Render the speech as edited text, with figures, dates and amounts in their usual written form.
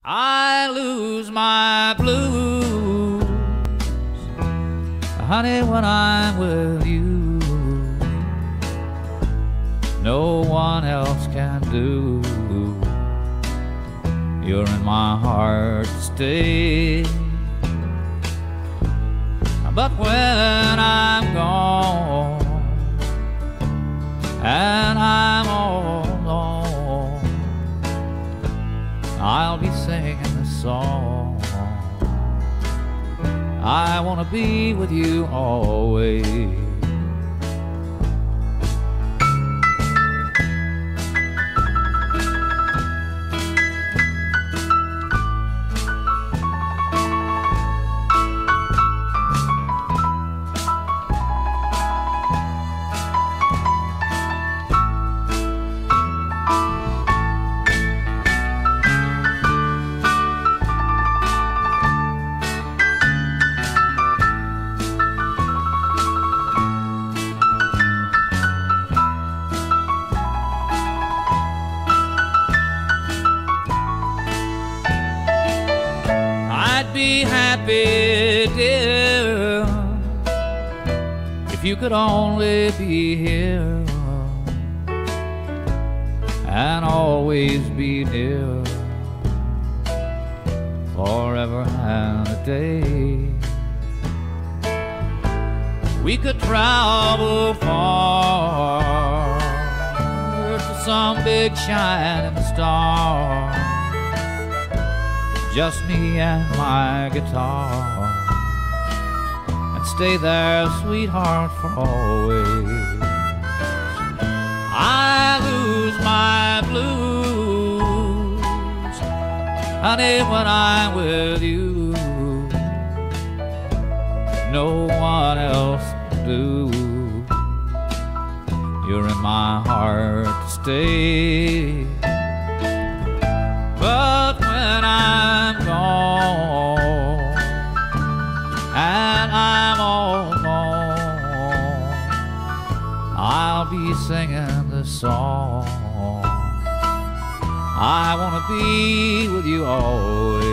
I lose my blues, honey, when I'm with you. No one else can do. You're in my heart to stay. But when I'm gone and I'm all alone, I'll be singing this song. I want to be with you always. I'd be happy, dear, if you could only be here and always be near, forever and a day. We could travel far to some big shining star, just me and my guitar, and stay there, sweetheart, for always. I lose my blues, honey, when I'm with you. No one else will do. You're in my heart to stay. But when I'm gone and I'm all alone, I'll be singing this song. I want to be with you always.